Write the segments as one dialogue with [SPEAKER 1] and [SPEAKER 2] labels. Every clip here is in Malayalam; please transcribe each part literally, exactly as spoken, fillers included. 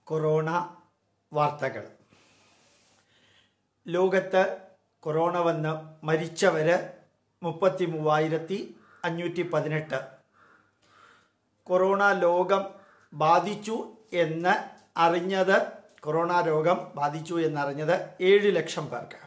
[SPEAKER 1] കൊറോണ വാർത്തകൾ. ലോകത്ത് കൊറോണ വന്ന് മരിച്ചവർ മുപ്പത്തി മൂവായിരത്തി അഞ്ഞൂറ്റി പതിനെട്ട്. കൊറോണ ലോകം ബാധിച്ചു എന്ന് അറിഞ്ഞത് കൊറോണ രോഗം ബാധിച്ചു എന്നറിഞ്ഞത് ഏഴ് ലക്ഷം പേർക്ക്.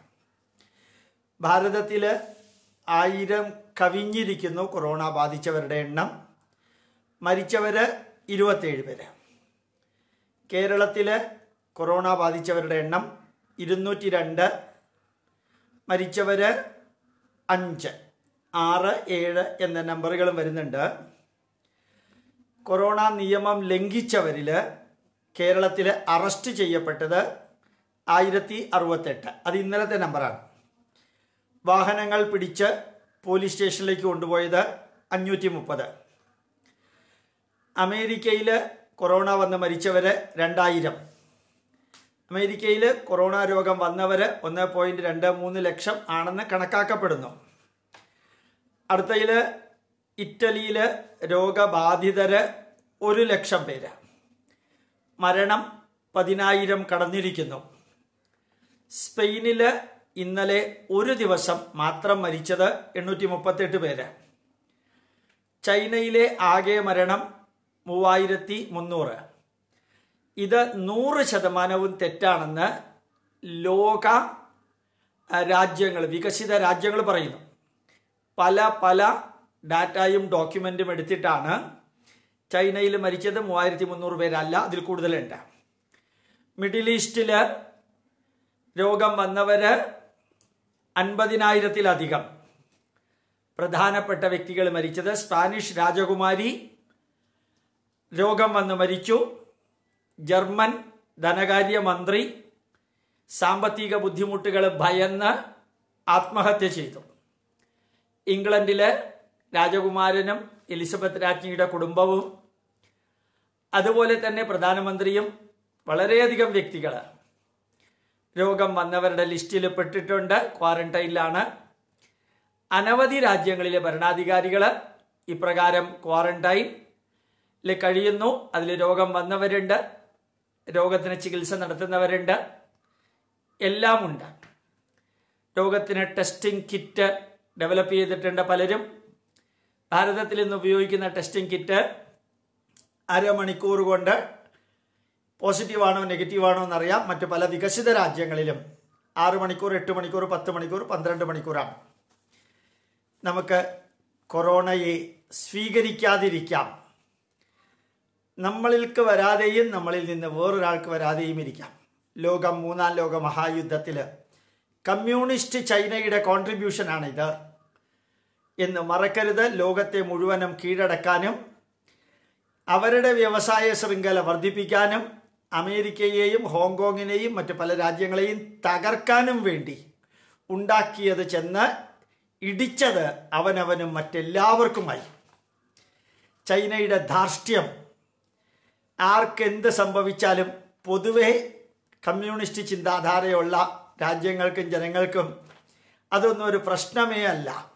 [SPEAKER 1] ഭാരതത്തിൽ ആയിരം കവിഞ്ഞിരിക്കുന്നു കൊറോണ ബാധിച്ചവരുടെ എണ്ണം. മരിച്ചവർ ഇരുപത്തേഴ് പേര്. കേരളത്തിൽ കൊറോണ ബാധിച്ചവരുടെ എണ്ണം ഇരുന്നൂറ്റി രണ്ട്, മരിച്ചവർ അഞ്ച്, ആറ്, ഏഴ് എന്ന നമ്പറുകളും വരുന്നുണ്ട്. കൊറോണ നിയമം ലംഘിച്ചവരിൽ കേരളത്തിൽ അറസ്റ്റ് ചെയ്യപ്പെട്ടത് ആയിരത്തി അറുപത്തെട്ട്. അത് ഇന്നലത്തെ നമ്പറാണ്. വാഹനങ്ങൾ പിടിച്ച് പോലീസ് സ്റ്റേഷനിലേക്ക് കൊണ്ടുപോയത് അഞ്ഞൂറ്റി മുപ്പത്. അമേരിക്കയിൽ കൊറോണ വന്ന് മരിച്ചവർ രണ്ടായിരം. അമേരിക്കയിൽ കൊറോണ രോഗം വന്നവർ ഒന്ന് പോയിൻറ്റ് രണ്ട് മൂന്ന് ലക്ഷം ആണെന്ന് കണക്കാക്കപ്പെടുന്നു. അടുത്തതിൽ ഇറ്റലിയിൽ രോഗബാധിതർ ഒരു ലക്ഷം പേര്. മരണം പതിനായിരം കടന്നിരിക്കുന്നു. സ്പെയിനിൽ ഇന്നലെ ഒരു ദിവസം മാത്രം മരിച്ചത് എണ്ണൂറ്റി മുപ്പത്തെട്ട് പേര്. ചൈനയിലെ ആകെ മരണം മൂവായിരത്തി മുന്നൂറ്. ഇത് നൂറ് ശതമാനവും തെറ്റാണെന്ന് ലോക രാജ്യങ്ങൾ, വികസിത രാജ്യങ്ങൾ പറയുന്നു. പല പല ഡാറ്റയും ഡോക്യുമെൻറ്റും എടുത്തിട്ടാണ് ചൈനയിൽ മരിച്ചത് മൂവായിരത്തി മുന്നൂറ് പേരല്ല, അതിൽ കൂടുതലുണ്ട്. മിഡിൽ ഈസ്റ്റിൽ രോഗം വന്നവർ അൻപതിനായിരത്തിലധികം. പ്രധാനപ്പെട്ട വ്യക്തികൾ മരിച്ചത് സ്പാനിഷ് രാജകുമാരി രോഗം വന്ന് മരിച്ചു. ജർമ്മൻ ധനകാര്യമന്ത്രി സാമ്പത്തിക ബുദ്ധിമുട്ടുകൾ ഭയന്ന് ആത്മഹത്യ ചെയ്തു. ഇംഗ്ലണ്ടിലെ രാജകുമാരനും എലിസബത്ത് രാജ്ഞിയുടെ കുടുംബവും അതുപോലെ തന്നെ പ്രധാനമന്ത്രിയും വളരെയധികം വ്യക്തികൾ രോഗം വന്നവരുടെ ലിസ്റ്റിൽ പെട്ടിട്ടുണ്ട്, ക്വാറന്റൈനിലാണ്. അനവധി രാജ്യങ്ങളിലെ ഭരണാധികാരികൾ ഇപ്രകാരം ക്വാറന്റൈനിൽ കഴിയുന്നു. അതിൽ രോഗം വന്നവരുണ്ട്, രോഗത്തിന് ചികിത്സ നടത്തുന്നവരുണ്ട്, എല്ലാം ഉണ്ട്. രോഗത്തിന് ടെസ്റ്റിംഗ് കിറ്റ് ഡെവലപ്പ് ചെയ്തിട്ടുണ്ട് പലരും. ഭാരതത്തിൽ ഇന്ന് ഉപയോഗിക്കുന്ന ടെസ്റ്റിംഗ് കിറ്റ് അരമണിക്കൂർ കൊണ്ട് പോസിറ്റീവാണോ നെഗറ്റീവാണോ എന്നറിയാം. മറ്റു പല വികസിത രാജ്യങ്ങളിലും ആറ് മണിക്കൂർ, എട്ട് മണിക്കൂർ, പത്ത് മണിക്കൂർ, പന്ത്രണ്ട് മണിക്കൂറാണ്. നമുക്ക് കൊറോണയെ സ്വീകരിക്കാതിരിക്കാം. നമ്മളിൽക്ക് വരാതെയും നമ്മളിൽ നിന്ന് വേറൊരാൾക്ക് വരാതെയും ഇരിക്കാം. ലോകം മൂന്നാം ലോക മഹായുദ്ധത്തിൽ കമ്മ്യൂണിസ്റ്റ് ചൈനയുടെ കോൺട്രിബ്യൂഷനാണിത് എന്ന് മറക്കരുത്. ലോകത്തെ മുഴുവനും കീഴടക്കാനും അവരുടെ വ്യവസായ ശൃംഖല വർദ്ധിപ്പിക്കാനും അമേരിക്കയെയും ഹോങ്കോങ്ങിനെയും മറ്റു പല രാജ്യങ്ങളെയും തകർക്കാനും വേണ്ടി ഉണ്ടാക്കിയത് ചെന്ന് ഇടിച്ചത് അവനവനും മറ്റെല്ലാവർക്കുമായി. ചൈനയുടെ ധാർഷ്ട്യം ആർക്കെന്ത് സംഭവിച്ചാലും പൊതുവെ കമ്മ്യൂണിസ്റ്റ് ചിന്താധാരയുള്ള രാജ്യങ്ങൾക്കും ജനങ്ങൾക്കും അതൊന്നും ഒരു പ്രശ്നമേ അല്ല.